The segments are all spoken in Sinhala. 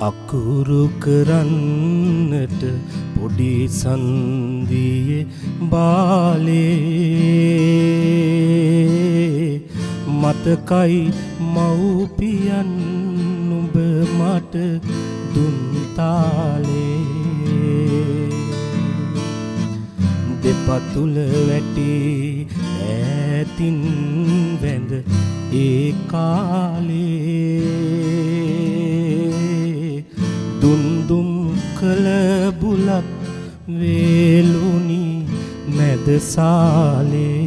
අකුරු කරන්නට පොඩි සන්දියේ බාලේ මතකයි මව්පියන් නුඹ මට දුන් තාලේ දෙපතුල වැටි ඈතින් වැඳ ඒ කාලේ දුන්දුම් කළ බුලත් වේලුනි මැද සාලේ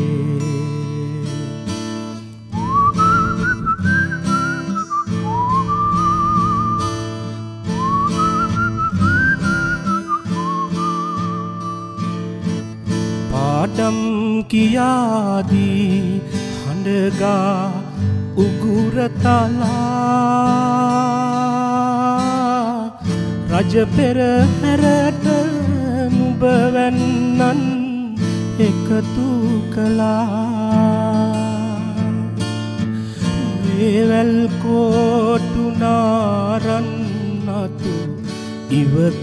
පාඩම් කියාදී හඬගා උගුරතලා රජ පෙරහැරට නුඹ වැන්නන් එකතු කළා වේවැල් කොටු නාරන් අතු ඉවත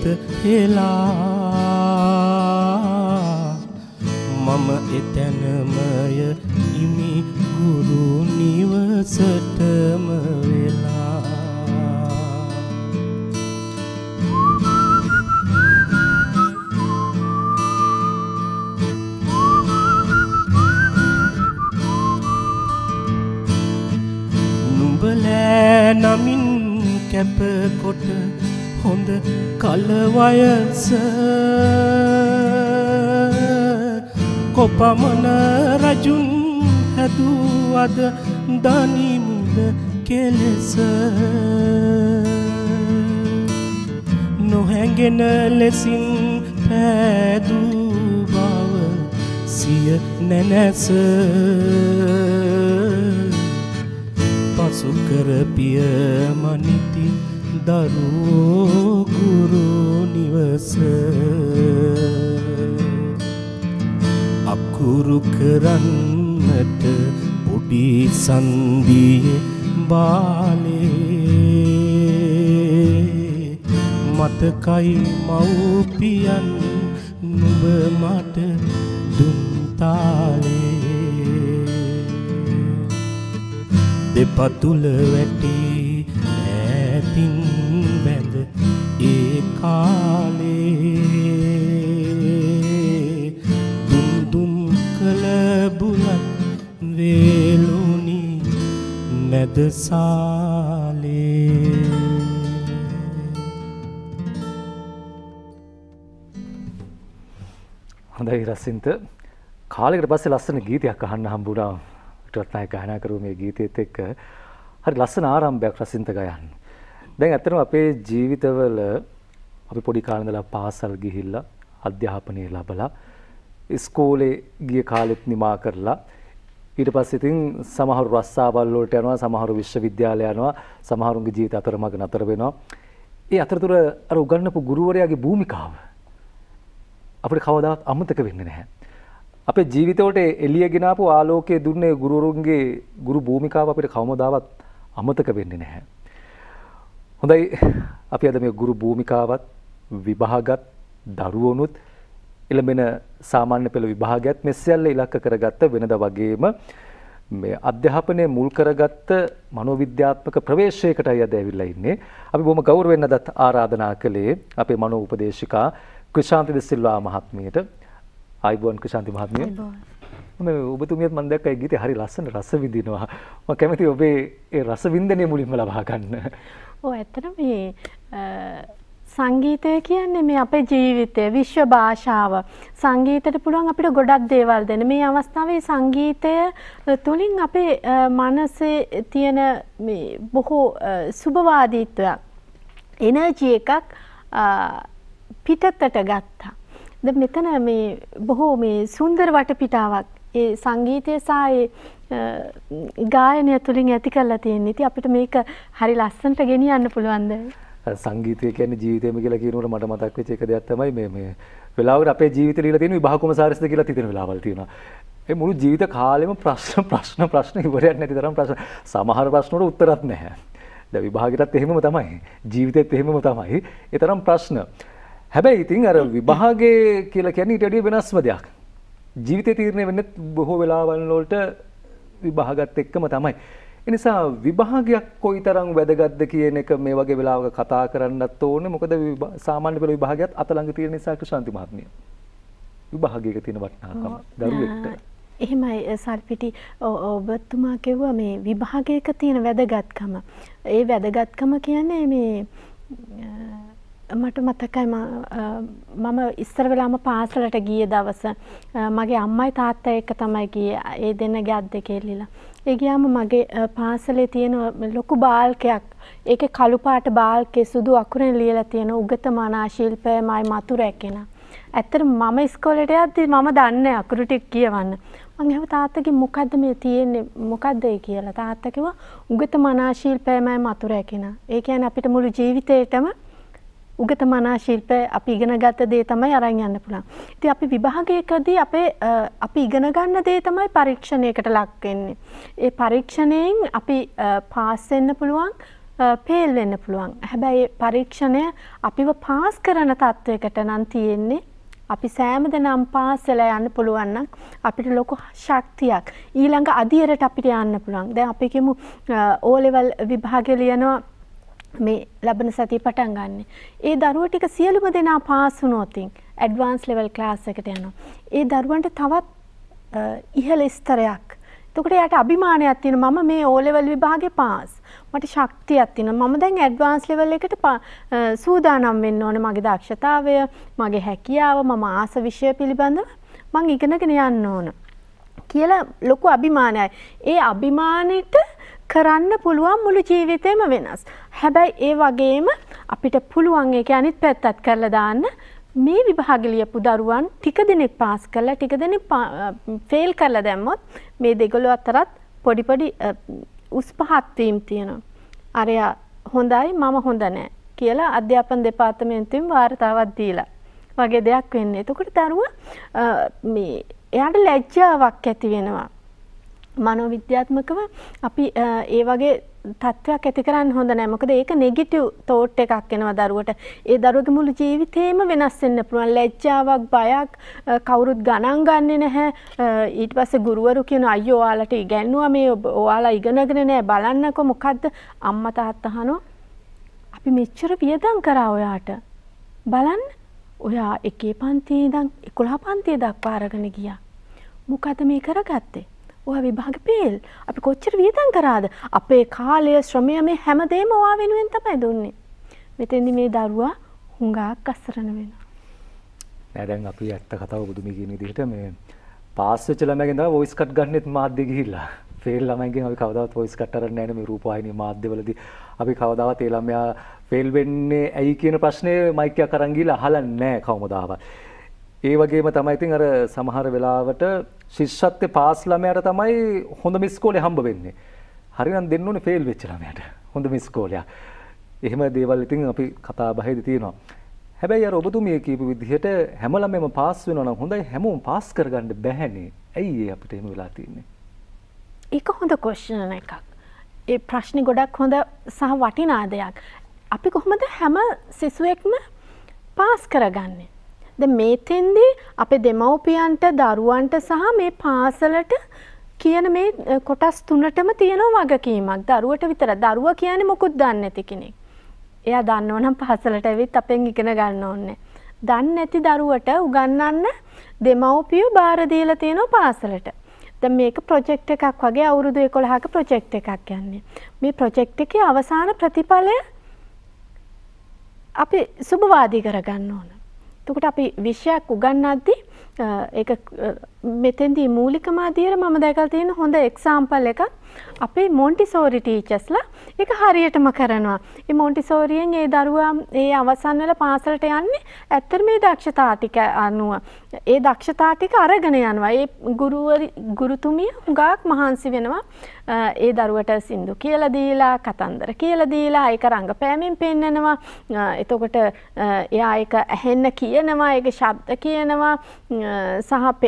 හෙලා මම එතැනමය ඉමි ගුරු නිවසටම වෙලා නුඹලෑ නමින් කැපකොට හොඳ කල වයස කොපමණ රජුන් හැදුවද දනිමුද කෙලෙස නොහැඟෙන ලෙසින් පෑදූ බව සිය නැනැස පසු කර පිය මනිති දරුවෝ ගුරු නිවස අකුරු කරන්නට පොඩි සන්දියේ බාලේ මතකයි මව්පියන් නුඹ මට දුන් තාලේ දෙපතුල වැටි ඈතින් වැඳ ඒ කාලේ දුම් කළ බුලත් වේලුනි නැද සාලේ හොඳයි රසින්ත කාලයකට පස්සේ ලස්සන ගීතයක් අහන්න හම්බුණා රත්නායක ගායනා කරු මේ ගීතයේත් එක්ක හරි ලස්සන ආරම්භයක් රසින්ත ගයන්න. දැන් ඇත්තටම අපේ ජීවිතවල අපි පොඩි කාලේ ඉඳලා පාසල් ගිහිල්ලා අධ්‍යාපනය ලැබලා ඉස්කෝලේ ගිය කාලෙත් නිමා කරලා ඊට පස්සේ ඉතින් සමහර රස්සාවල් වලට යනවා සමහර විශ්වවිද්‍යාලය යනවා සමහරුන්ගේ ජීවිත අතරමඟ නතර වෙනවා. ඒ අතරතුර අර උගන්වපු ගුරුවරයාගේ භූමිකාව අපිට කවදාවත් අමතක වෙන්නේ නැහැ. අපේ ජීවිතවලට එළිය ගෙනාපු ආලෝකයේ දුන්නේ ගුරුවරුන්ගේ ගුරු භූමිකාව අපිට කවමදාවත් අමතක වෙන්නේ නැහැ. හොඳයි අපි අද මේ ගුරු භූමිකාවත් විභාගත් දරුවොනුත් එළඹෙන සාමාන්‍ය පෙළ විභාගයත් මේ සියල්ල ඉලක්ක කරගත්ත වෙනද වගේම මේ අධ්‍යාපනයේ මුල් කරගත්ත මනෝවිද්‍යාත්මක ප්‍රවේශයකටයි අද ඇවිල්ලා ඉන්නේ. අපි බොහොම ගෞරවයෙන් අදත් ආරාධනා කළේ අපේ මනෝ උපදේශිකා ක්‍රිෂාන්ති ද සිල්වා මහත්මියට. ආයිබෝන් ක්‍රිෂාන්ති මහත්මිය. මේ ඔබතුමියත් මම දැක්කයි ගීතේ හරි ලස්සන රස විඳිනවා. මම කැමතියි ඔබේ ඒ රස වින්දනය මුලින්ම ලබා ගන්න. ඔව් ඇත්තටම මේ සංගීතය කියන්නේ මේ අපේ ජීවිතය විශ්ව භාෂාව සංගීතයට පුළුවන් අපිට ගොඩක් දේවල් දෙන්න. මේ අවස්ථාවේ සංගීතය තුලින් අපේ මනසේ තියෙන මේ බොහෝ සුබවාදීත්වයක් එනර්ජි එකක් පිටතට ගත්තා. දැන් මෙතන මේ බොහෝ මේ සුන්දර වටපිටාවක් ඒ සංගීතය සහ ඒ ගායනය තුලින් ඇති කරලා තියෙනවා. ඉතින් අපිට මේක හරි ලස්සනට ගෙනියන්න පුළුවන් දැන්. සංගීතය කියන්නේ ජීවිතයම කියලා කියනකොට මට මතක් වෙච්ච එක දෙයක් තමයි මේ වෙලාවකට අපේ ජීවිතේ ලියලා තියෙන විභාග කොමසාරිස්ද කියලා හිතෙන වෙලාවල් තියෙනවා. ඒ මුළු ජීවිත කාලෙම ප්‍රශ්න ඉවරයක් නැති තරම් ප්‍රශ්න. සමහර ප්‍රශ්න වලට උත්තරත් නැහැ. දැන් විභාගෙටත් එහෙමම තමයි. ජීවිතෙත් එහෙමම තමයි. ඒ තරම් ප්‍රශ්න. හැබැයි ඉතින් අර විභාගයේ කියලා කියන්නේ ඊට වඩා වෙනස්ම දෙයක්. ජීවිතේ තීරණය වෙන්නේ බොහෝ වෙලාවල් වලට විභාගات එක්කම තමයි. ඒ නිසා විභාගයක් කොයිතරම් වැදගත්ද කියන එක මේ වගේ වෙලාවක කතා කරන්නත් ඕනේ. මොකද සාමාන්‍ය පෙළ විභාගයත් අත ළඟ තියෙන නිසා ක්‍රිෂාන්ති මහත්මිය. විභාගයක තියෙන වටිනාකම දරුවෙක්ට. එහෙමයි සල්පිටි ඔබතුමා කිව්වා මේ විභාගයක තියෙන වැදගත්කම. ඒ වැදගත්කම කියන්නේ මේ මට මතකයි මම ඉස්සර වෙලාම පාසලට ගිය දවස මගේ අම්මයි තාත්තයි එක්ක තමයි ගියේ. ඒ දෙන්නගේ අත් දෙක එල්ලිලා. ඒ ගියාම මගේ පාසලේ තියෙන ලොකු බාල්කයක්. ඒකේ කළු පාට බාල්කේ සුදු අකුරෙන් ලියලා තියෙන උගතමනා ශිල්පයමයි මතු රැකෙන. ඇත්තටම මම ඉස්කෝලේට යද්දි මම දන්නේ අකුරු ටික කියවන්න. මං එහෙම තාත්තගෙන් මොකද්ද මේ තියෙන්නේ මොකද්ද ඒ කියලා. තාත්තා කිව්වා උගතමනා ශිල්පයමයි මතු රැකෙන. ඒ කියන්නේ අපිට මුළු ජීවිතේටම උගතමනා ශිල්පය අපි ඉගෙන ගත්ත දේ තමයි අරන් යන්න පුළුවන්. ඉතින් අපි විභාගයකදී අපි ඉගෙන ගන්න දේ තමයි පරීක්ෂණයකට ලක් වෙන්නේ. ඒ පරීක්ෂණයෙන් අපි පාස් වෙන්න පුළුවන්, ෆේල් වෙන්න පුළුවන්. හැබැයි පරීක්ෂණය අපිව පාස් කරන තත්වයකට නම් තියෙන්නේ. අපි සෑම දිනම පාස් වෙලා යන්න පුළුවන් නම් අපිට ලොකු ශක්තියක් ඊළඟ අදියරට අපිට යන්න පුළුවන්. දැන් අපි කියමු O level විභාගය ලියනවා මේ ලබන සතිය පටන් ගන්න. ඒ දරුවෝ ටික සියලුම දෙනා පාස් වුණොත් ඇඩ්වාන්ස් ලෙවල් ක්ලාස් එකට යනවා. ඒ දරුවන්ට තවත් ඉහළ ස්තරයක්. එතකොට යාට අභිමානයක් තියෙනවා මම මේ O level විභාගේ පාස්. මට ශක්තියක් තියෙනවා. මම දැන් ඇඩ්වාන්ස් ලෙවල් එකට සූදානම් වෙන්න ඕනේ. මගේ දක්ෂතාවය, මගේ හැකියාව, මම ආස විෂය පිළිබඳව මම ඉගෙනගෙන යන්න ඕන කියලා ලොකු අභිමානයයි. ඒ අභිමානෙට කරන්න පුළුවන් මුළු ජීවිතේම වෙනස්. හැබැයි ඒ වගේම අපිට පුළුවන් ඒක අනිත් පැත්තත් කරලා දාන්න මේ විභාග ලියපු දරුවන් ටික දෙනෙක් පාස් කරලා ටික දෙනෙක් ෆේල් කරලා දැම්මොත් මේ දෙගොල්ලෝ අතරත් පොඩි උස් පහත් වීම තියෙනවා. අරයා හොඳයි මම හොඳ නැහැ කියලා අධ්‍යාපන දෙපාර්තමේන්තුවෙන් වාර්තාවක් දීලා වගේ දෙයක් වෙන්නේ. එතකොට දරුවා මේ එයාට ලැජ්ජාවක් ඇති වෙනවා. මනෝවිද්‍යාත්මකව අපි ඒ වගේ තත්ත්වයක් ඇති කරන්න හොඳ නැහැ. මොකද ඒක නෙගටිව් තෝට් එකක් එනවා දරුවට. ඒ දරුවගේ මුළු ජීවිතේම වෙනස් වෙන්න පුළුවන්. ලැජ්ජාවක්, බයක්, කවුරුත් ගණන් ගන්නේ නැහැ. ඊට පස්සේ ගුරුවරු කියන අයියෝ ඔයාලට ඉගෙනුවා මේ ඔයාලා ඉගෙනගෙන නැහැ බලන්නකෝ මොකද්ද අම්මා තාත්තා අහනවා. අපි මෙච්චර වියදම් කරා ඔයාට. බලන්න. ඔයා 1 පන්තියේ ඉඳන් 11 පන්තිය දක්වා අරගෙන ගියා. මොකද මේ කරගත්තේ? ඔයා විභාගෙ ෆේල්. අපි කොච්චර වියදම් කරාද? අපේ කාලය, ශ්‍රමය මේ හැමදේම ඔයා වෙනුවෙන් තමයි දුන්නේ. මෙතෙන්දි මේ දරුවා හුඟක් අසරණ වෙනවා. නෑ දැන් අපි ඇත්ත කතාව බුදුමි කියන විදිහට මේ පාස් වෙච්ච ළමයිගෙන් තමයි වොයිස් කට් ගන්නෙත් මාධ්‍ය ගිහිල්ලා. ෆේල් ළමයිගෙන් අපි කවදාවත් වොයිස් කට් අරන්නේ නැහැ මේ රූපවාහිනී මාධ්‍යවලදී. අපි කවදාවත් ඒ ළමයා ෆේල් වෙන්නේ ඇයි කියන ප්‍රශ්නේ මයික් එකක් අරන් ගිහිල්ලා අහලා නැහැ කවමදාවත්. ඒ වගේම තමයි ඉතින් අර සමහර වෙලාවට ශිෂ්‍යත්වයේ පාස් ළමයාට තමයි හොඳ මිස්කෝලේ හම්බ වෙන්නේ. හරිනම් දෙන්න ඕනේ ෆේල් වෙච්ච ළමයාට හොඳ මිස්කෝලයක්. එහෙම දේවල් ඉතින් අපි කතා බහේදී තියෙනවා. හැබැයි අර ඔබතුමිය කියපු විදිහට හැම ළමෙම පාස් වෙනවා නම් හොඳයි හැමෝම පාස් කරගන්න බැහැනේ. ඇයි අපිට එහෙම වෙලා තියෙන්නේ? ඒක හොඳ ක්වෙස්චන් එකක්. ඒ ප්‍රශ්නේ ගොඩක් හොඳ සහ වටිනා දෙයක්. අපි කොහොමද හැම සිසුවෙක්ම පාස් කරගන්නේ? දැන් මේතෙන්දී අපේ දෙමව්පියන්ට දරුවන්ට සහ මේ පාසලට කියන මේ කොටස් තුනටම තියෙන වගකීමක්. දරුවට විතර. දරුවා කියන්නේ මොකුත් දන්නේ නැති කෙනෙක්. එයා දන්නව නම් පාසලට ඇවිත් අපෙන් ඉගෙන ගන්න ඕනේ. දන්නේ නැති දරුවට උගන්වන්න දෙමව්පියෝ බාර දීලා තියෙනවා පාසලට. දැන් මේක ප්‍රොජෙක්ට් එකක් වගේ අවුරුදු 11ක ප්‍රොජෙක්ට් එකක් යන්නේ. මේ ප්‍රොජෙක්ට් එකේ අවසාන ප්‍රතිඵලය අපි සුබවාදී කරගන්න ඕන. එතකොට අපි විෂයක් උගන්වද්දී ඒක මෙතෙන්දී මූලිකම අධ්‍යයන මම දැකලා තියෙන හොඳ එක්සැම්පල් එකක් අපේ මොන්ටිසෝරි ටීචර්ස්ලා ඒක හරියටම කරනවා. මේ මොන්ටිසෝරියෙන් ඒ දරුවා ඒ අවසන් වල පාසලට යන්නේ ඇත්තට මේ දක්ෂතා ටික අනුව. ඒ දක්ෂතා ටික අරගෙන යනවා. ඒ ගුරුතුමිය හුඟක් මහන්සි වෙනවා. ඒ දරුවට සින්දු කියලා දීලා, කතන්දර කියලා දීලා, ඒක රංගපෑමෙන් පෙන්නනවා. එතකොට එයා ඒක ඇහෙන්න කියනවා, ඒක ශබ්ද කියනවා, සහ පෙන්නනවා.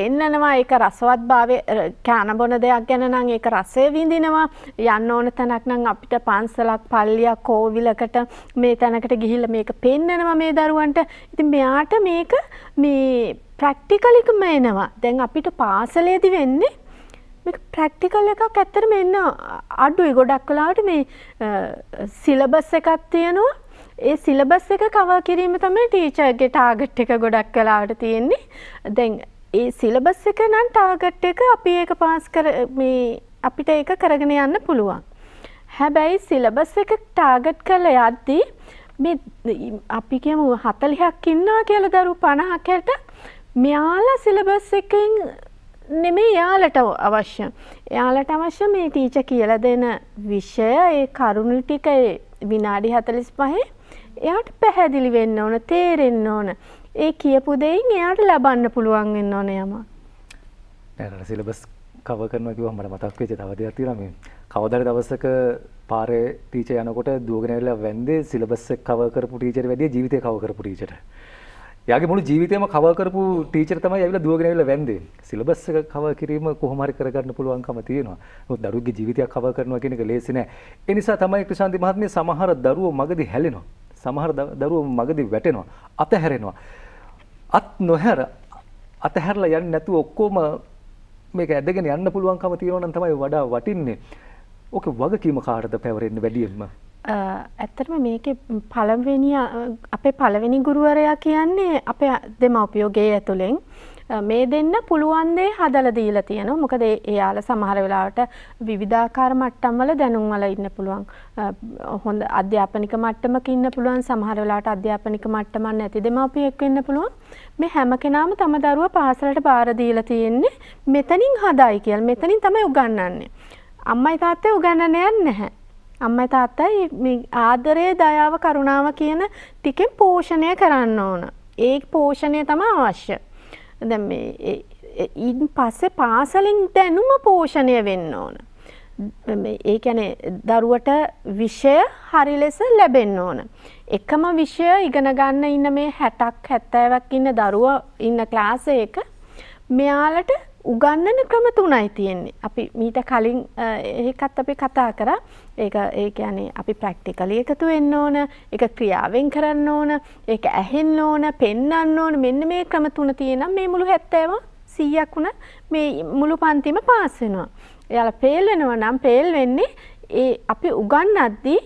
විඳිනවා ඒක රසවත්භාවය කන බොන දෙයක් ගැන නම් ඒක රසය විඳිනවා යන්න ඕන තැනක් නම් අපිට පන්සලක් පල්ලියක් කෝවිලකට මේ තැනකට ගිහිල්ලා මේක පෙන්නනවා මේ දරුවන්ට. ඉතින් මෙයාට මේක මේ ප්‍රැක්ටිකලිකම එනවා. දැන් අපිට පාසලේදී වෙන්නේ මේක ප්‍රැක්ටිකල් එකක් ඇත්තටම එන්න අඩුයි. ගොඩක් වෙලාවට මේ සිලබස් එකක් තියෙනවා. ඒ සිලබස් එක කවර් කිරීම තමයි ටීචර්ගේ ටාගට් එක ගොඩක් වෙලාවට තියෙන්නේ. දැන් ඒ සිලබස් එක නම් ටාගට් එක අපි ඒක පාස් කර මේ අපිට ඒක කරගෙන යන්න පුළුවන්. හැබැයි සිලබස් එක ටාගට් කරලා යද්දී මේ අපි කියමු 40ක් ඉන්නවා කියලා දරුවෝ 50කට මෙයාලා සිලබස් එකෙන් නෙමෙයි යාලට අවශ්‍ය. යාලට අවශ්‍ය මේ ටීචර් කියලා දෙන විෂය ඒ කරුණු ටික විනාඩි 45 එයාට පැහැදිලි වෙන්න ඕන, තේරෙන්න ඕන. ඒ කියපු දෙයින් එයාට ලබන්න පුළුවන් වෙන්න ඕන යම. නේද සිලබස් කවර් කරනවා කිව්වම මට මතක් වෙච්ච තව දෙයක් තියෙනවා මේ. කවදාද දවසක පාරේ ටීචර් යනකොට දුවගෙන ඇවිල්ලා වැන්දේ සිලබස් එක කවර් කරපු ටීචර් වැඩිය ජීවිතේ කවර් කරපු ටීචර්. යාගේ මුළු ජීවිතේම කවර් කරපු ටීචර් තමයි ඇවිල්ලා දුවගෙන ඇවිල්ලා වැන්දේ. සිලබස් එක කවර් කිරීම කොහොම හරි කරගන්න පුළුවන්කම තියෙනවා. මොකද දරුවෙක්ගේ ජීවිතයක් කවර් කරනවා කියන එක ලේසි නෑ. ඒ නිසා තමයි ක්‍රිෂාන්ති මහත්මිය සමහර දරුවෝ මගදී හැලෙනවා. සමහර දරුවෝ මගදී වැටෙනවා. අතහැරෙනවා. අත් නොහැර අතහැරලා යන්නේ නැතුව ඔක්කොම මේක ඇදගෙන යන්න පුළුවන්කම තියෙනවා නම් තමයි වඩා වටින්නේ. ඕක වගකීම කාටද පැවරෙන්නේ වැඩියෙන්ම? ඇත්තටම මේකේ අපේ පළවෙනි ගුරුවරයා කියන්නේ අපේ දෙමව්පියෝ ගේ ඇතුලෙන් මේ දෙන්න පුළුවන් දේ හදලා දීලා තියෙනවා. මොකද එයාලා සමහර වෙලාවට විවිධාකාර මට්ටම් වල දැනුම් වල ඉන්න පුළුවන්. හොඳ අධ්‍යාපනික මට්ටමක ඉන්න පුළුවන්. සමහර වෙලාවට අධ්‍යාපනික මට්ටමක් නැති දෙමව්පියෙක් වෙන්න පුළුවන්. මේ හැම කෙනාම තම දරුවා පාසලට බාර දීලා තියෙන්නේ මෙතනින් හදායි කියලා. මෙතනින් තමයි උගන්වන්නේ. අම්මයි තාත්තයි උගන්වන්න යන්නේ නැහැ. අම්මයි තාත්තයි මේ ආදරය, දයාව, කරුණාව කියන ටිකෙන් පෝෂණය කරන්න ඕන. ඒ පෝෂණය තමයි අවශ්‍ය. දැන් මේ ඊට පස්සේ පාසලෙන් දැනුම පෝෂණය වෙන්න ඕන. ඒ කියන්නේ දරුවට විෂය හරි ලෙස ලැබෙන්න ඕන. එකම විෂය ඉගෙන ගන්න ඉන්න මේ 60ක් 70ක් ඉන්න දරුවෝ ඉන්න ක්ලාස් එක මෙයාලට උගන්නන ක්‍රම 3යි තියෙන්නේ. අපි මීට කලින් ඒකත් අපි කතා කරා. ඒ කියන්නේ අපි ප්‍රැක්ටිකලි එකතු වෙන්න ඕන, ඒක ක්‍රියාවෙන් කරන්න ඕන, ඒක ඇහෙන්න ඕන, පෙන්වන්න ඕන. මෙන්න මේ ක්‍රම 3 තියෙනම් මේ මුළු 70 100ක් වුණ මේ මුළු පන්තිම පාස් වෙනවා. එයාලා ෆේල් වෙනවා නම් ෆේල් වෙන්නේ ඒ අපි උගන්නද්දී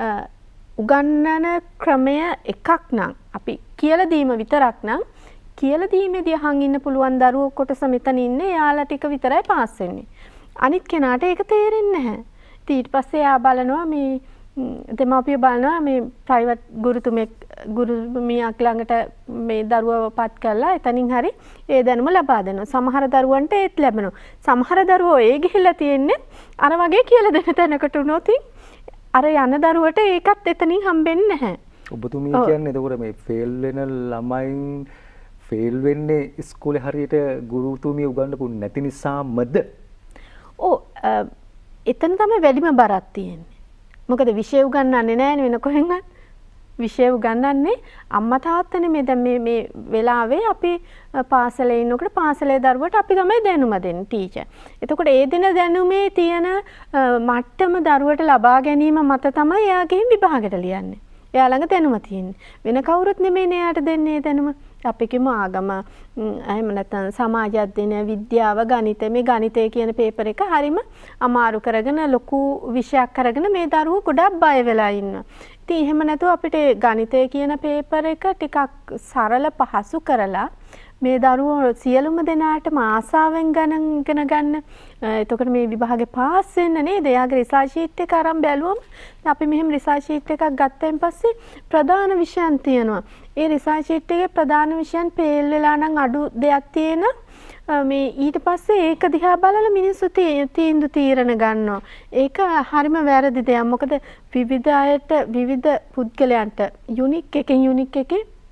උගන්නන ක්‍රමය එකක් නම් අපි කියලා දීම විතරක් නම් කියලා දීමේදී අහන් ඉන්න පුළුවන් දරුවෝ කොටස මෙතන ඉන්නේ එයාලා ටික විතරයි පාස් වෙන්නේ. අනිත් කෙනාට ඒක තේරෙන්නේ නැහැ. ඊට පස්සේ එයා බලනවා මේ දෙමාපිය බලනවා මේ ප්‍රයිවට් ගුරුතුමියක් ළඟට මේ දරුවව පත් කරලා එතනින් හරි ඒ දැනුම ලබා දෙනවා. සමහර දරුවන්ට ඒත් ලැබෙනවා. සමහර දරුවෝ ඒ ගිහිල්ලා තියෙන්නේ අර වගේ කියලා දෙන තැනකට උනොත් අර යන දරුවට ඒකත් එතනින් හම්බෙන්නේ නැහැ. ඔබතුමිය කියන්නේ එතකොට මේ ෆේල් වෙන ළමයින් ෆේල් වෙන්නේ ඉස්කෝලේ හරියට ගුරුතුමිය උගන්වපු නැති නිසාමද? ඔව් එතන තමයි වැඩිම බරක් තියෙන්නේ. මොකද විෂය උගන්වන්නේ නැහැ වෙන කොහෙන්වත්. විෂය උගන්වන්නේ අම්මා තාත්තනේ. මේ දැන් මේ වෙලාවේ අපි පාසලේ ඉන්නකොට පාසලේ දරුවට අපි තමයි දැනුම දෙන්නේ ටීචර්. එතකොට ඒ දින දැනුමේ තියෙන මට්ටම දරුවට ලබා ගැනීම මත තමයි එයාගෙන් විභාගයට ලියන්නේ. එයා ළඟ දැනුම තියෙන්නේ. වෙන කවුරුත් නෙමෙයි එයාට දෙන්නේ දැනුම. අපි කියමු ආගම එහෙම නැත්නම් සමාජ අධ්‍යයන, විද්‍යාව, ගණිතය. මේ ගණිතය කියන පේපර් එක හරීම අමාරු කරගෙන ලොකු විෂයක් කරගෙන මේ දරුවෝ ගොඩක් බය වෙලා ඉන්නවා. ඉතින් එහෙම නැතුව අපිට ගණිතය කියන පේපර් එක ටිකක් සරල පහසු කරලා මේ දරුවෝ සියලුම දෙනාටම ආසාවෙන් ඉගෙන ගන්න. එතකොට මේ විභාගේ පාස් වෙන්න නේද? එයාගේ රිසර්ච් ෂීට් එක අරන් බැලුවම අපි මෙහෙම රිසර්ච් ෂීට් එකක් ගත්තයින් පස්සේ ප්‍රධාන විෂයන් තියෙනවා. ඒ රිසර්ච් ෂීට් එකේ ප්‍රධාන විෂයන් ෆේල් වෙලා නම් අඩු දෙයක් තියෙන මේ ඊට පස්සේ ඒක දිහා බලලා මිනිස්සු තීරණ ගන්නවා. ඒක හරිම වැරදි දෙයක්. මොකද විවිධ අයට විවිධ පුද්ගලයන්ට යුනික් එකකින්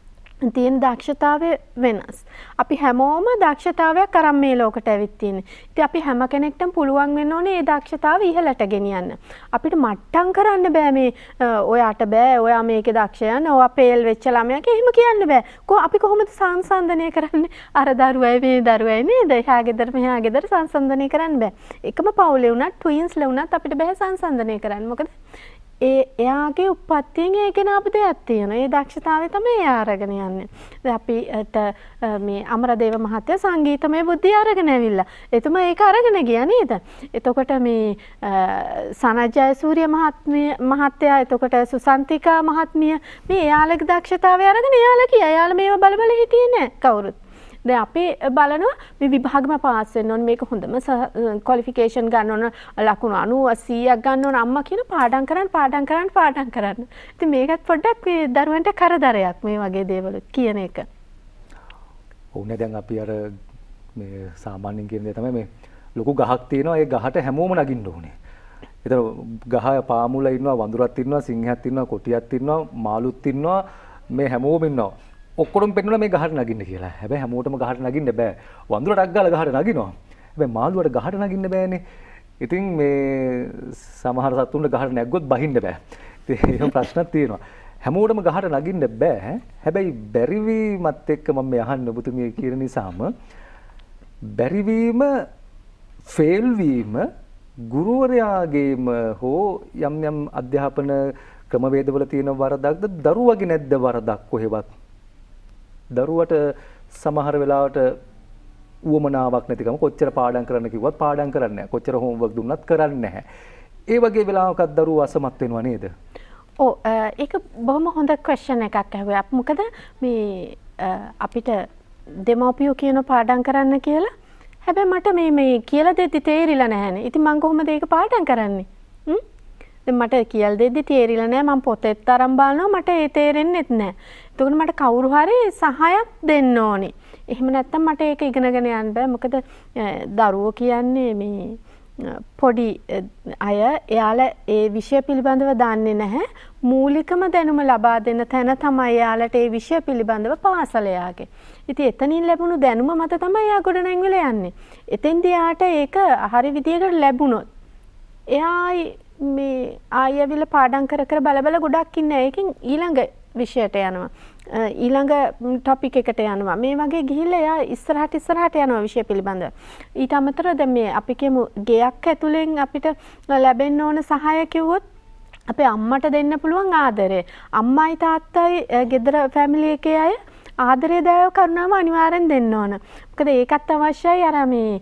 තියෙන දක්ෂතාවය වෙනස්. අපි හැමෝම දක්ෂතාවයක් අරන් මේ ලෝකට ඇවිත් තියෙන්නේ. ඉතින් අපි හැම කෙනෙක්ටම පුළුවන් වෙන්න ඕනේ මේ දක්ෂතාව ඉහළට ගෙනියන්න. අපිට මට්ටම් කරන්න බෑ මේ ඔයාට බෑ, ඔයා මේකේ දක්ෂයන්, ඔයා පේල් වෙච්ච ළමයාට එහෙම කියන්න බෑ. අපි කොහොමද සංසන්දනය කරන්නේ? අර දරුවයි මේ දරුවයි නේද? එහා ගෙදර මෙහා ගෙදර සංසන්දනය කරන්න බෑ. එකම පවුලේ වුණත් ට්වින්ස්ලා වුණත් අපිට බෑ සංසන්දනය කරන්න. මොකද එයාගේ උප්පත්තියෙන් ඒකෙන අප දෙයක් තියෙනවා. ඒ දක්ෂතාවය තමයි එයා අරගෙන යන්නේ. දැන් අපිට මේ අමරදේව මහත්තයා සංගීතමය බුද්ධිය අරගෙන ඇවිල්ලා. එතුමා ඒක අරගෙන ගියා නේද? එතකොට මේ සනත් ජයසූරිය මහත්තයා, එතකොට සුසන්තිකා මහත්මිය මේ එයාලගේ දක්ෂතාවය අරගෙන එයාලා කියා. එයාලා මේව බල හිටියේ නෑ කවුරුත්. දැන් අපි බලනවා මේ විභාගෙම පාස් වෙන්න ඕනේ, මේක හොඳම ක්වොලිෆිකේෂන් ගන්න ඕන, ලකුණු 90 100ක් ගන්න ඕන, අම්මා කියන පාඩම් කරන්න. ඉතින් මේකත් පොඩ්ඩක් මේ දරුවන්ට කරදරයක් මේ වගේ දේවල් කියන එක. ඕනේ දැන් අපි අර මේ සාමාන්‍යයෙන් කියන දේ තමයි මේ ලොකු ගහක් තියෙනවා, ඒ ගහට හැමෝම නගින්න ඕනේ. ඒතර ගහ පාමුලා ඉන්නවා, වඳුරක් ඉන්නවා, සිංහයක් ඉන්නවා, කොටියක් ඉන්නවා, මාළුත් ඉන්නවා, මේ හැමෝම ඉන්නවා. ඔක්කොම පෙන්නුණා මේ ගහට නගින්න කියලා. හැබැයි හැමෝටම ගහට නගින්න බෑ. වඳුරටක් ගාලා ගහට නගිනවා. හැබැයි මාළුවට ගහට නගින්න බෑනේ. ඉතින් මේ සමහර සතුන්ට ගහට නැග්ගොත් බහින්න බෑ. ඉතින් එහෙම ප්‍රශ්නක් තියෙනවා. හැමෝටම ගහට නගින්න බෑ. හැබැයි බැරිවීමත් එක්ක මම මේ අහන්න ඔබතුමිය කියන නිසාම බැරිවීම ෆේල් වීම ගුරුවරයාගේම හෝ යම් අධ්‍යාපන ක්‍රමවේදවල තියෙන වරදක්ද දරුවගේ නැද්ද වරදක් කොහෙවත්? දරුවට සමහර වෙලාවට උවමනාවක් නැතිකම කොච්චර පාඩම් කරන්න කිව්වත් පාඩම් කරන්නේ නැහැ. කොච්චර හෝම්වර්ක් දුන්නත් කරන්නේ නැහැ. ඒ වගේ වෙලාවකත් දරුවෝ අසමත් වෙනවා නේද? ඔව් ඒක බොහොම හොඳ ක්වෙස්චන් එකක් අහුවා. මොකද මේ අපිට දෙමව්පියෝ කියන පාඩම් කරන්න කියලා. හැබැයි මට මේ කියලා දෙද්දි තේරිලා නැහැනේ. ඉතින් මම කොහොමද ඒක පාඩම් කරන්නේ? දැන් මට කියලා දෙද්දි තේරිලා නැහැ. මම පොතේත් අරන් බලනවා මට ඒ තේරෙන්නෙත් නැහැ. එතකොට මට කවුරු හරි සහායක් දෙන්න ඕනේ. එහෙම නැත්නම් මට ඒක ඉගෙනගෙන යන්න බෑ. මොකද දරුවෝ කියන්නේ මේ පොඩි අය එයාලා ඒ විෂය පිළිබඳව දන්නේ නැහැ. මූලිකම දැනුම ලබා දෙන තැන තමයි එයාලට ඒ විෂය පිළිබඳව පාසල යාගේ. ඉතින් එතනින් ලැබුණු දැනුම මත තමයි එයා ගොඩනැගිලා යන්නේ. එතෙන්දී යාට ඒක හරි විදියකට ලැබුණොත් එයා මේ ආයෙවිල පාඩම් කර බල ගොඩක් ඉන්නේ. ඒකෙන් ඊළඟ විෂයට යනවා. ඊළඟ ටොපික් එකට යනවා. මේ වගේ ගිහිල්ලා එයා ඉස්සරහට යනවා විෂය පිළිබඳව. ඊට අමතරව දැන් මේ අපි කියමු ගෙයක් ඇතුලෙන් අපිට ලැබෙන්න ඕන සහාය කිව්වොත් අපේ අම්මට දෙන්න පුළුවන් ආදරය. අම්මයි තාත්තයි ගෙදර ෆැමිලි එකේ අය ආදරය දයාව කරුණාව අනිවාර්යෙන් දෙන්න ඕන. මොකද ඒකත් අවශ්‍යයි. අර මේ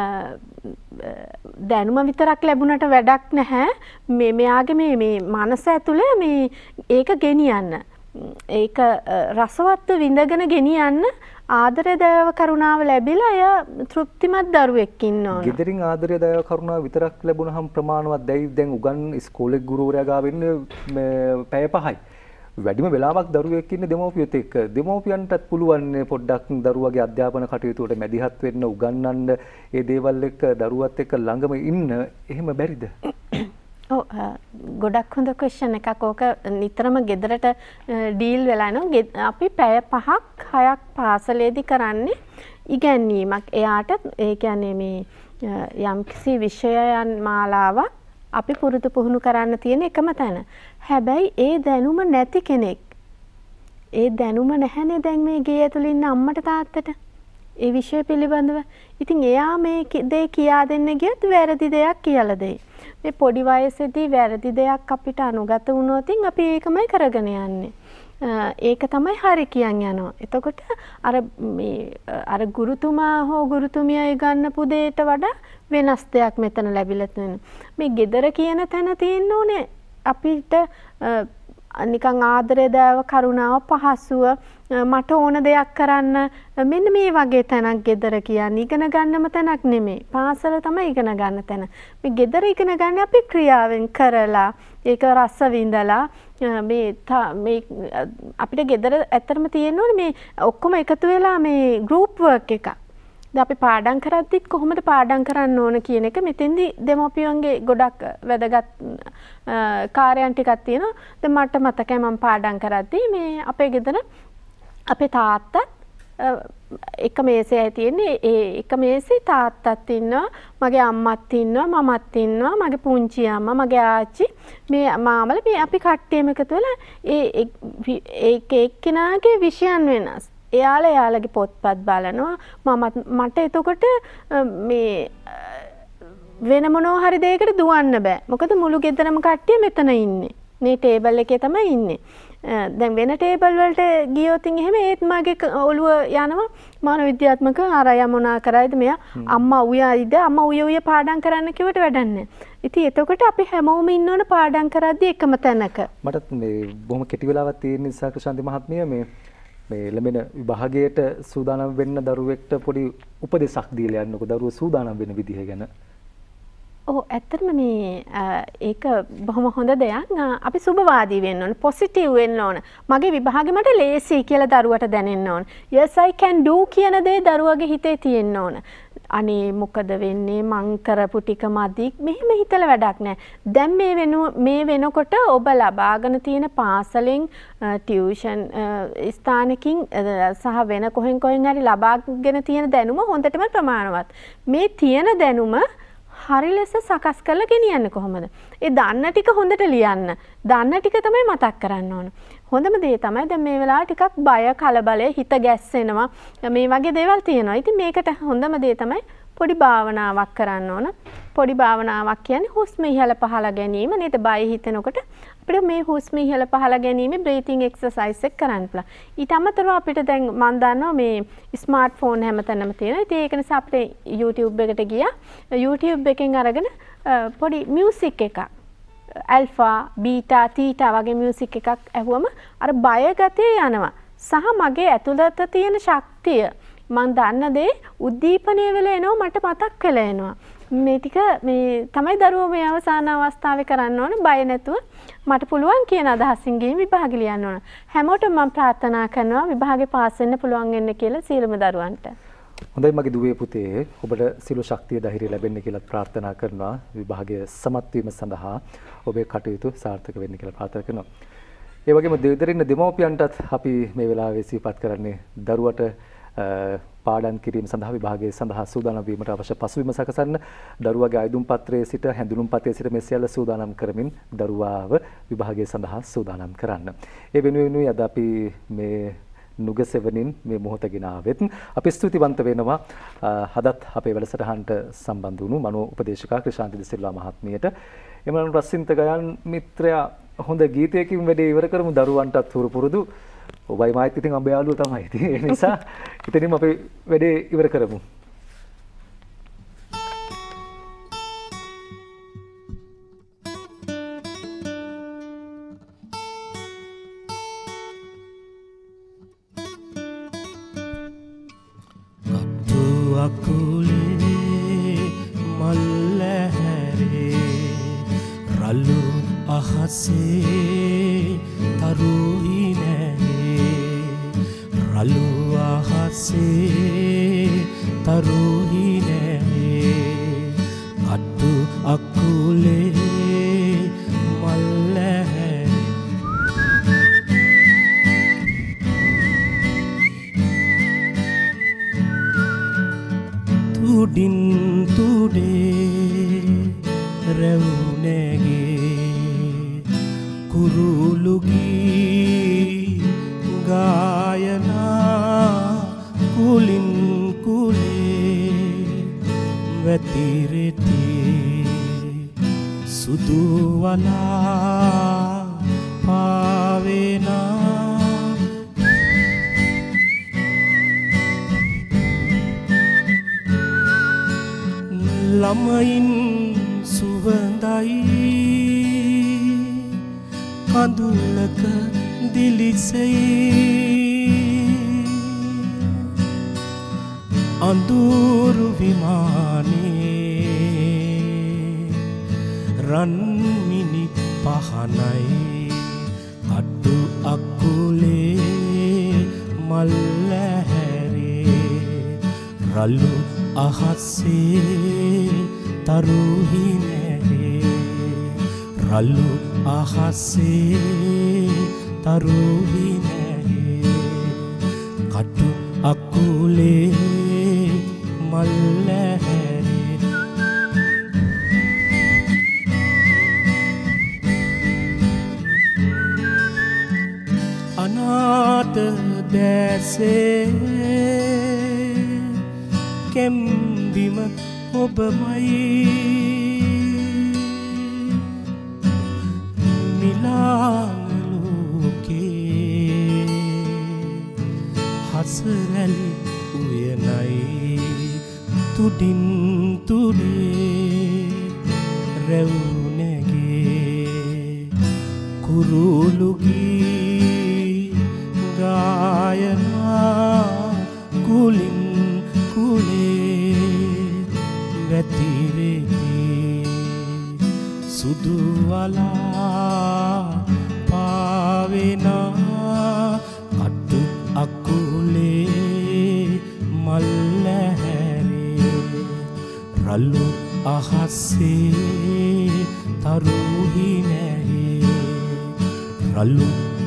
දැනුම විතරක් ලැබුණට වැඩක් නැහැ. මෙයාගේ මේ මනස ඇතුලේ මේ ඒක ගෙනියන්න. ඒක රසවත් විඳගෙන ගෙනියන්න ආදරය දයාව කරුණාව ලැබිලා එය තෘප්තිමත් දරුවෙක් ඉන්න ඕන. ගෙදරින් ආදරය දයාව කරුණාව විතරක් ලැබුණාම ප්‍රමාණවත් දැන් උගන් ඉස්කෝලේ ගුරුවරයා ගාව ඉන්නේ පැය 5යි. වැඩිම වෙලාවක් දරුවෙක් ඉන්නේ දෙමව්පියොත් එක්ක. දෙමව්පියන්ටත් පුළුවන් පොඩ්ඩක් දරුවගේ අධ්‍යාපන කටයුතු වලට මැදිහත් වෙන්න, උගන්වන්න, ඒ දේවල් එක්ක දරුවත් එක්ක ළඟම ඉන්න. එහෙම බැරිද? ඔව් ගොඩක් හොඳ ක්වෙස්චන් එකක්. ඕක නිතරම ගෙදරට ඩීල් වෙලා යනවා. අපි පැය 5ක් 6ක් පාසලේදී කරන්නේ ඉගැන්වීමක්. එයාට ඒ කියන්නේ මේ යම්කිසි විෂයයන් මාලාවක් අපි පුරුදු පුහුණු කරන්න තියෙන එකම තැන. හැබැයි ඒ දැනුම නැති කෙනෙක්, ඒ දැනුම නැහැනේ දැන් මේ ගේ ඇතුළේ ඉන්න අම්මට තාත්තට ඒ විෂය පිළිබඳව. ඉතින් එයා මේ දේ කියා දෙන්න ගියත් වැරදි දෙයක් කියලා දෙයි. මේ පොඩි වයසේදී වැරදි දෙයක් අපිට අනුගත වුණොත් අපි ඒකමයි කරගෙන යන්නේ. ඒක තමයි හරි කියන් යනවා. එතකොට අර ගුරුතුමා හෝ ගුරුතුමියයි ගන්නපු දෙයට වඩා වෙනස් දෙයක් මෙතන ලැබිලා තියෙනවා. මේ gedara කියන තැන තියෙන්න ඕනේ අපිට නිකන් ආදරය දයාව කරුණාව පහසුව මට ඕන දෙයක් කරන්න මෙන්න මේ වගේ තැනක් gedara කියන්නේ ඉගෙන ගන්නම තැනක් නෙමෙයි. පාසල තමයි ඉගෙන ගන්න තැන. මේ gedara ඉගෙන ගන්න අපි ක්‍රියාවෙන් කරලා ඒක රස විඳලා මේ අපිට gedara ඇත්තටම තියෙන්න ඕනේ මේ ඔක්කොම එකතු වෙලා මේ ගෲප් වර්ක් එකක්. දැන් අපි පාඩම් කරද්දිත් කොහොමද පාඩම් කරන්න ඕන කියන එක මෙතෙන්දී දෙමෝපියන්ගේ ගොඩක් වැදගත් කාර්යයන් ටිකක් තියෙනවා. දැන් මට මතකයි මම පාඩම් කරද්දී මේ අපේ ගෙදර අපේ තාත්තත් එක මේසේ තියෙන්නේ ඒ එක මේසේ තාත්තත් ඉන්නවා මගේ අම්මත් ඉන්නවා මමත් ඉන්නවා මගේ පුංචි අම්මා මගේ ආච්චි මේ මාමල මේ අපි කට්ටියම එකතු වෙලා ඒ එක්කෙනාගේ විෂයන් වෙනස් එයාලගේ පොත්පත් බලනවා මට එතකොට මේ වෙන මොනවා හරි දෙයකට දුවන්න බෑ මොකද මුළු ගෙදරම කට්ටිය මෙතන ඉන්නේ මේ ටේබල් එකේ තමයි ඉන්නේ දැන් වෙන ටේබල් වලට ගියොත් එහෙම ඒත් මගේ ඔළුව යනවා මානව විද්‍යාත්මක අරය මොනා කරයිද මෙයා අම්මා උයයිද අම්මා උය පාඩම් කරන්න කිව්වට වැඩක් නැහැ. ඉතින් එතකොට අපි හැමෝම ඉන්න ඕන පාඩම් කරද්දී එකම තැනක. මටත් මේ බොහොම කෙටි වෙලාවක් තියෙන නිසා ක්‍රිෂාන්ති මහත්මිය මේ ලැබෙන විභාගයට සූදානම් වෙන්න දරුවෙක්ට පොඩි උපදෙසක් දීලා යන්නකො දරුවෝ සූදානම් වෙන විදිහ ගැන. ඔව් ඇත්තටම මේ ඒක බොහොම හොඳ දෙයක්. අපි සුබවාදී වෙන්න ඕන, පොසිටිව් වෙන්න ඕන. මගේ විභාගෙ මට ලේසි කියලා දරුවට දැනෙන්න ඕන. yes I can do කියන දේ දරුවගේ හිතේ තියෙන්න ඕන. අනේ මොකද වෙන්නේ මං කරපු ටික මදි මෙහෙම හිතලා වැඩක් නැහැ. දැන් මේ වෙනකොට ඔබ ලබාගෙන තියෙන පාසලෙන් ටියුෂන් ස්ථානකින් සහ වෙන කොහෙන් හරි ලබාගෙන තියෙන දැනුම හොඳටම ප්‍රමාණවත්. මේ තියෙන දැනුම හරි ලෙස සකස් කරලා ගෙනියන්නේ කොහොමද? ඒ දන්න ටික හොඳට ලියන්න. දන්න ටික තමයි මතක් කරන්න ඕන. හොඳම දේ තමයි දැන් මේ වෙලාවේ ටිකක් බය කලබලය හිත ගැස්සෙනවා. මේ වගේ දේවල් තියෙනවා. ඉතින් මේකට හොඳම දේ තමයි පොඩි භාවනාවක් කරන්න ඕන. පොඩි භාවනාවක් කියන්නේ හුස්ම ඉහළ පහළ ගැනීම නේද? බය හිතෙනකොට අපිට මේ හුස්ම ඉහළ පහළ ගැනීම බ්‍රීතිං එක්සර්සයිස් එක කරන්න පුළුවන්. ඊට අමතරව අපිට දැන් මම දන්නවා මේ ස්මාර්ට්ෆෝන් හැමතැනම තියෙනවා. ඉතින් ඒක නිසා අපිට YouTube එකට ගියා. YouTube එකෙන් අරගෙන පොඩි මියුසික් එකක් ඇල්ෆා බීටා තීටා වගේ මියුසික් එකක් ඇහුවම අර බය ගතිය යනවා. සහ මගේ ඇතුළත තියෙන ශක්තිය මම දන්න දේ උද්දීපනය වෙලා එනවා මට මතක් වෙලා එනවා. මේ ටික මේ තමයි දරුවෝ මේ අවසාන අවස්ථාවේ කරන්න ඕන බය නැතුව මට පුළුවන් කියන අදහසින් ගිහින් විභාග ලියන්න ඕන. හැමෝටම මම ප්‍රාර්ථනා කරනවා විභාගේ පාස් වෙන්න පුළුවන් වෙන්න කියලා සියලුම දරුවන්ට. හොඳයි මගේ දුවේ පුතේ ඔබට සියලු ශක්තිය ධෛර්යය ලැබෙන්න කියලා ප්‍රාර්ථනා කරනවා විභාගයේ සමත් වීම සඳහා ඔබේ කටයුතු සාර්ථක වෙන්න කියලා ප්‍රාර්ථනා කරනවා. ඒ වගේම දෙවිදරින්න දෙමව්පියන්ටත් අපි මේ වෙලාවේ සිහිපත් කරන්නේ දරුවට පාඩම් කිරීම සඳහා විභාගයේ සඳහා සූදානම් වීමට අවශ්‍ය පසුබිම සකසන්න දරුවාගේ ආයුධම් පත්‍රයේ සිට හැඳුනුම් පත්‍රයේ සිට මේ සියල්ල සූදානම් කරමින් දරුවාව විභාගයේ සඳහා සූදානම් කරන්න. ඒ වෙනුවෙන් අද අපි මේ නුගසෙවණින් මේ මොහොත ගෙන ආවෙත් අපි ස්තුතිවන්ත වෙනවා හදත් අපේ වැඩසටහනට සම්බන්ධ වුණු මනෝ උපදේශකා ක්‍රිෂාන්ති දිසිල්වා මහත්මියට. එමනම් රසින්ත ගයන් මිත්‍රයා හොඳ ගීතයකින් වැඩේ ඉවර කරමු දරුවන්ටත් හුරු පුරුදු. ඔබයි මාත් ඉතින් අඹ යාළුවෝ තමයි. ඉතින් ඒ නිසා ඉතින්ම අපි වැඩේ ඉවර කරමු. අකුලේ මල්ල හැරේ රළු අහසේ තරුහි නැහේ රළු අහසේ තරුහි නැහේ අතු අකුලේ මල්ල හැරේ තුඩින් තුඩේ රැවුනැගේ කුරුළුගී ගායනා කුලින් කුලේ වැතිරෙති සුදුවලා පාවෙනා ළමයින් සුවඳයි කඳුලක දිලිසෙයි අඳුරු විමානේ රන්මිනි පහනයි අඩු අකුලේ මල්ල හැරේ රළු අහසේ තරුහි නැහේ රළු අහසේ තරුහි නැහේ කටු අකුලේ මල් හැරේ අනාත දැසේ කෙම්බිම ඔබමයි මිලාලෝකේ හසරැලි උයනයි තුඩින් තුඩේ රැවුනැගේ කුරුලුගී ගායනා කුලින් කුලේ වැතිරෙති සුදුවලා පාවෙනා කටු අකුලේ මල් හැරේ රළු අහසේ තරුහි නැහේ රළු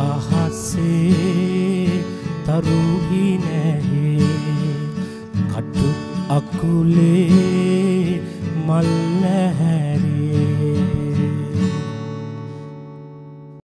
අහසේ තරුහි නැහේ කටු අකුලේ මල්